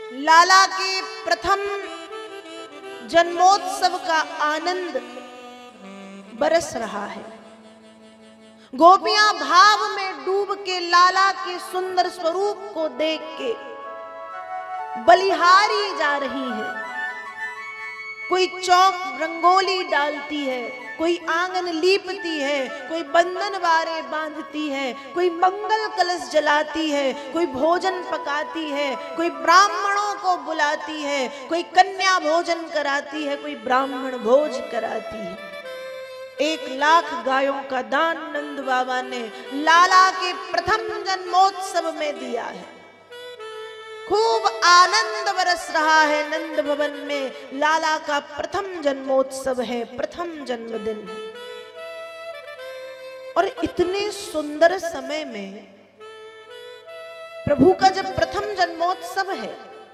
लाला के प्रथम जन्मोत्सव का आनंद बरस रहा है। गोपियां भाव में डूब के लाला के सुंदर स्वरूप को देख के बलिहारी जा रही हैं। कोई चौक रंगोली डालती है, कोई आंगन लीपती है, कोई बंधन वारे बांधती है, कोई मंगल कलश जलाती है, कोई भोजन पकाती है, कोई ब्राह्मणों को बुलाती है, कोई कन्या भोजन कराती है, कोई ब्राह्मण भोज कराती है। 1,00,000 गायों का दान नंद बाबा ने लाला के प्रथम जन्मोत्सव में दिया है। खूब आनंद बरस रहा है नंद भवन में। लाला का प्रथम जन्मोत्सव है, प्रथम जन्मदिन है। और इतने सुंदर समय में प्रभु का जब प्रथम जन्मोत्सव है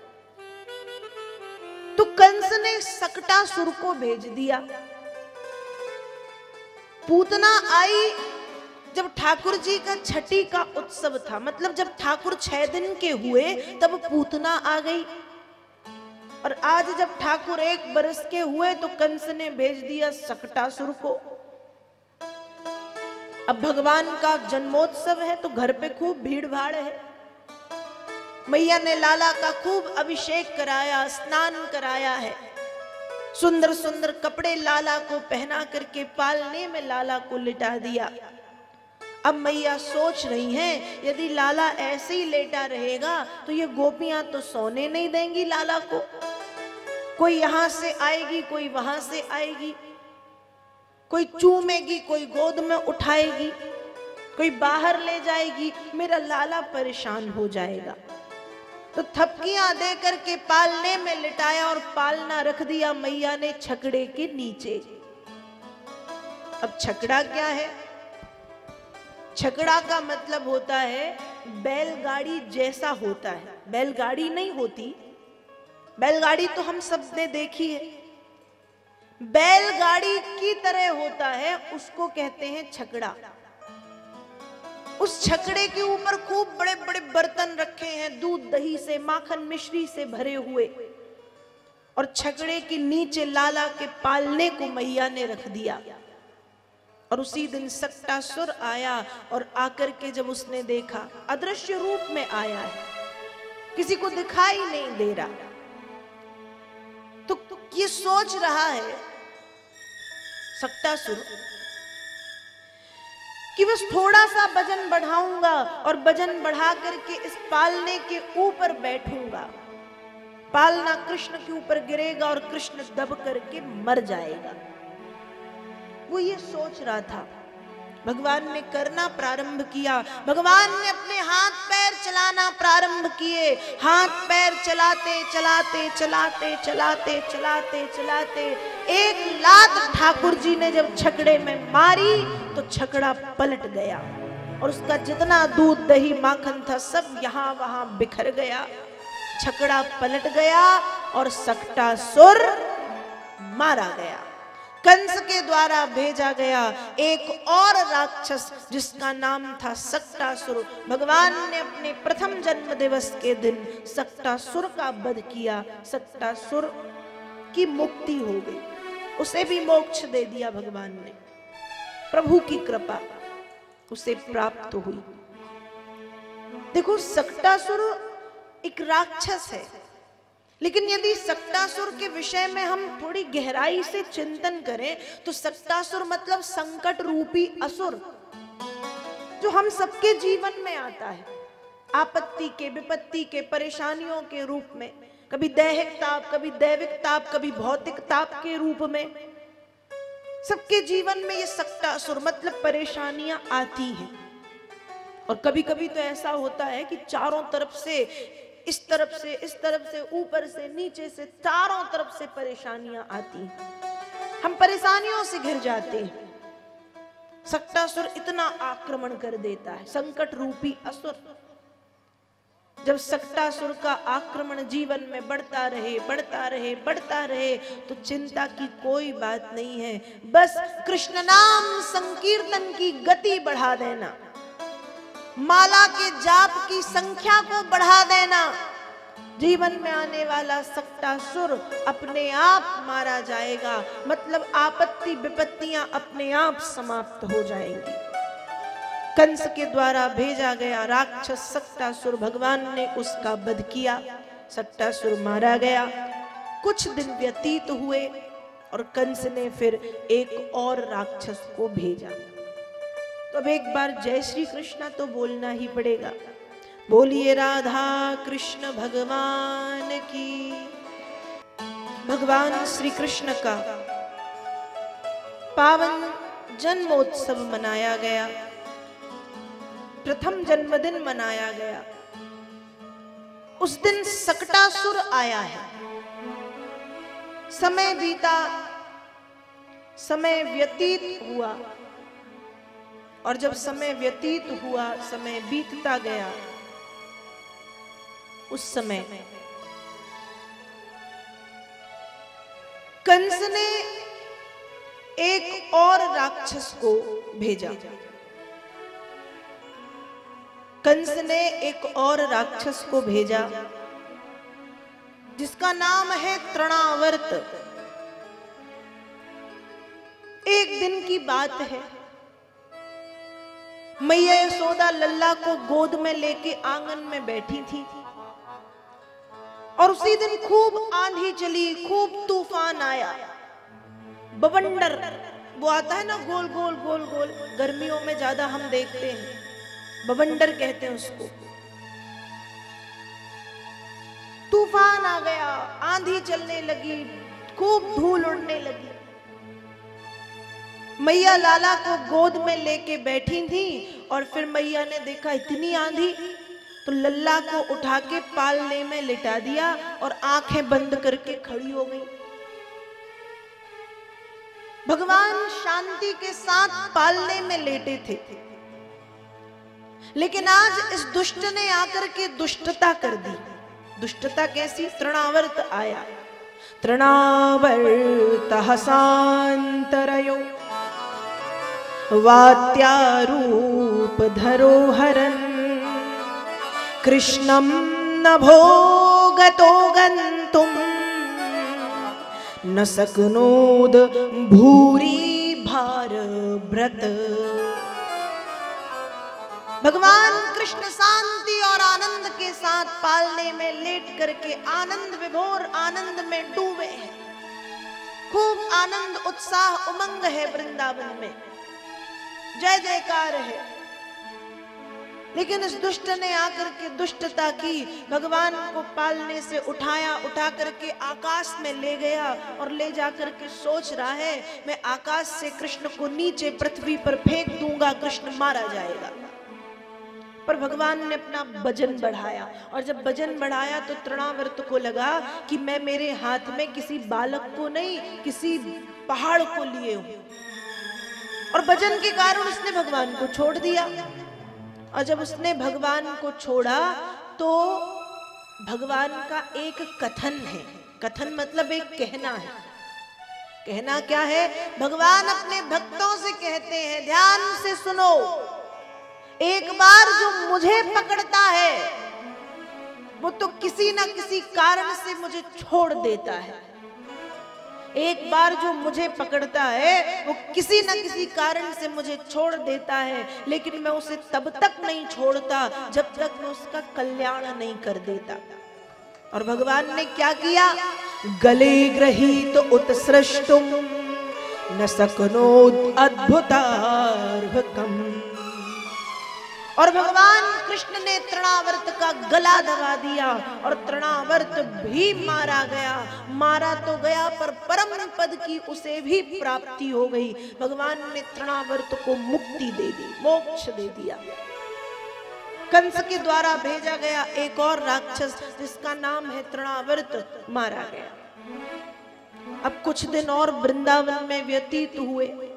तो कंस ने सकटासुर को भेज दिया। पूतना आई जब ठाकुर जी का छठी का उत्सव था, मतलब जब ठाकुर 6 दिन के हुए तब पूतना आ गई। और आज जब ठाकुर 1 बरस के हुए तो कंस ने भेज दिया सकटासुर को। अब भगवान का जन्मोत्सव है तो घर पे खूब भीड़ भाड़ है। मैया ने लाला का खूब अभिषेक कराया, स्नान कराया है। सुंदर सुंदर कपड़े लाला को पहना करके पालने में लाला को लिटा दिया। अब मैया सोच रही हैं यदि लाला ऐसे ही लेटा रहेगा तो ये गोपियां तो सोने नहीं देंगी लाला को। कोई यहां से आएगी, कोई वहां से आएगी, कोई चूमेगी, कोई गोद में उठाएगी, कोई बाहर ले जाएगी, मेरा लाला परेशान हो जाएगा। तो थपकियां दे करके पालने में लिटाया और पालना रख दिया मैया ने छकड़े के नीचे। अब छकड़ा क्या है? छकड़ा का मतलब होता है बैलगाड़ी जैसा होता है। बैलगाड़ी नहीं होती, बैलगाड़ी तो हम सब ने देखी है। बैलगाड़ी की तरह होता है, उसको कहते हैं छकड़ा। उस छकड़े के ऊपर खूब बड़े बड़े बर्तन रखे हैं, दूध दही से, माखन मिश्री से भरे हुए। और छकड़े के नीचे लाला के पालने को मैया ने रख दिया। और उसी दिन सकटासुर आया और आकर के जब उसने देखा, अदृश्य रूप में आया है, किसी को दिखाई नहीं दे रहा, तो ये सोच रहा है सकटासुर कि बस थोड़ा सा वजन बढ़ाऊंगा और वजन बढ़ा करके इस पालने के ऊपर बैठूंगा, पालना कृष्ण के ऊपर गिरेगा और कृष्ण दब करके मर जाएगा। वो ये सोच रहा था। भगवान ने करना प्रारंभ किया। भगवान ने अपने हाथ पैर चलाना प्रारंभ किए। हाथ पैर चलाते चलाते चलाते चलाते चलाते चलाते 1 लात ठाकुर जी ने जब छकड़े में मारी तो छकड़ा पलट गया और उसका जितना दूध दही माखन था सब यहां वहां बिखर गया। छकड़ा पलट गया और सकटासुर मारा गया। कंस के द्वारा भेजा गया एक और राक्षस जिसका नाम था सकटासुर। भगवान ने अपने प्रथम जन्म दिवस के दिन सकटासुर का वध किया। सकटासुर की मुक्ति हो गई, उसे भी मोक्ष दे दिया भगवान ने। प्रभु की कृपा उसे प्राप्त हुई। देखो, सकटासुर एक राक्षस है, लेकिन यदि सकटासुर के विषय में हम थोड़ी गहराई से चिंतन करें तो सकटासुर मतलब संकट रूपी असुर, जो हम सबके जीवन में आता है, आपत्ति के, विपत्ति के, परेशानियों के रूप में, कभी दैहिक ताप, कभी दैविक ताप, कभी भौतिक ताप के रूप में। सबके जीवन में ये सकटासुर मतलब परेशानियां आती हैं। और कभी कभी तो ऐसा होता है कि चारों तरफ से, इस तरफ से, इस तरफ से, ऊपर से, नीचे से, चारों तरफ से परेशानियां आती हैं, हम परेशानियों से घिर जाते हैं। सकटासुर इतना आक्रमण कर देता है, संकट रूपी असुर। जब सकटासुर का आक्रमण जीवन में बढ़ता रहे, बढ़ता रहे, बढ़ता रहे तो चिंता की कोई बात नहीं है। बस कृष्ण नाम संकीर्तन की गति बढ़ा देना, माला के जाप की संख्या को बढ़ा देना, जीवन में आने वाला सक्टासुर अपने आप मारा जाएगा, मतलब आपत्ति विपत्तियां अपने आप समाप्त हो जाएंगी। कंस के द्वारा भेजा गया राक्षस सक्टासुर, भगवान ने उसका वध किया, सक्टासुर मारा गया। कुछ दिन व्यतीत हुए और कंस ने फिर एक और राक्षस को भेजा। तो अब एक बार जय श्री कृष्णा तो बोलना ही पड़ेगा। बोलिए राधा कृष्ण भगवान की। भगवान श्री कृष्ण का पावन जन्मोत्सव मनाया गया, प्रथम जन्मदिन मनाया गया। उस दिन सक्टासुर आया है। समय बीता, समय व्यतीत हुआ, और जब समय व्यतीत हुआ, समय बीतता गया, उस समय कंस ने एक और राक्षस को भेजा। कंस ने एक और राक्षस को भेजा जिसका नाम है तृणावर्त। एक दिन की बात है, मैया यशोदा लल्ला को गोद में लेके आंगन में बैठी थी और उसी दिन खूब आंधी चली, खूब तूफान आया। बवंडर वो आता है ना, गोल गोल गोल गोल, गर्मियों में ज्यादा हम देखते हैं, बवंडर कहते हैं उसको। तूफान आ गया, आंधी चलने लगी, खूब धूल उड़ने लगी। मैया लाला को गोद में लेके बैठी थी और फिर मैया ने देखा इतनी आंधी, तो लल्ला को उठा के पालने में लिटा दिया और आंखें बंद करके खड़ी हो गई। भगवान शांति के साथ पालने में लेटे थे, लेकिन आज इस दुष्ट ने आकर के दुष्टता कर दी। दुष्टता कैसी? तृणावर्त आया। तृणावर्त हसांतरयो वात्यारूप धरोहरन् कृष्णं न भोगतो गन्तुं न शक्नोद भूरि भारव्रत। भगवान कृष्ण शांति और आनंद के साथ पालने में लेट करके आनंद विभोर आनंद में डूबे हैं। खूब आनंद उत्साह उमंग है वृंदावन में, जय जयकार है। लेकिन इस दुष्ट ने आकर के दुष्टता की, भगवान को पालने से उठाया, उठा करके आकाश में ले गया और ले जाकर के सोच रहा है मैं आकाश से कृष्ण को नीचे पृथ्वी पर फेंक दूंगा, कृष्ण मारा जाएगा। पर भगवान ने अपना वजन बढ़ाया, और जब वजन बढ़ाया तो तृणावर्त को लगा कि मैं मेरे हाथ में किसी बालक को नहीं, किसी पहाड़ को लिए हूं, और वजन के कारण उसने भगवान को छोड़ दिया। और जब उसने भगवान को छोड़ा तो भगवान का एक कथन है, कथन मतलब एक कहना है। कहना क्या है? भगवान अपने भक्तों से कहते हैं, ध्यान से सुनो, एक बार जो मुझे पकड़ता है वो तो किसी ना किसी कारण से मुझे छोड़ देता है। एक बार जो मुझे पकड़ता है वो किसी न किसी कारण से मुझे छोड़ देता है, लेकिन मैं उसे तब तक नहीं छोड़ता जब तक मैं उसका कल्याण नहीं कर देता। और भगवान ने क्या किया? गले गृहीत उत्सृष्टुम न शक्नोद अद्भुतार्भकम्। और भगवान कृष्ण ने तृणावर्त का गला दबा दिया और तृणावर्त भी मारा गया। मारा तो गया पर परम पद की उसे भी प्राप्ति हो गई। भगवान ने तृणावर्त को मुक्ति दे दी, मोक्ष दे दिया। कंस के द्वारा भेजा गया एक और राक्षस जिसका नाम है तृणावर्त मारा गया। अब कुछ दिन और वृंदावन में व्यतीत हुए।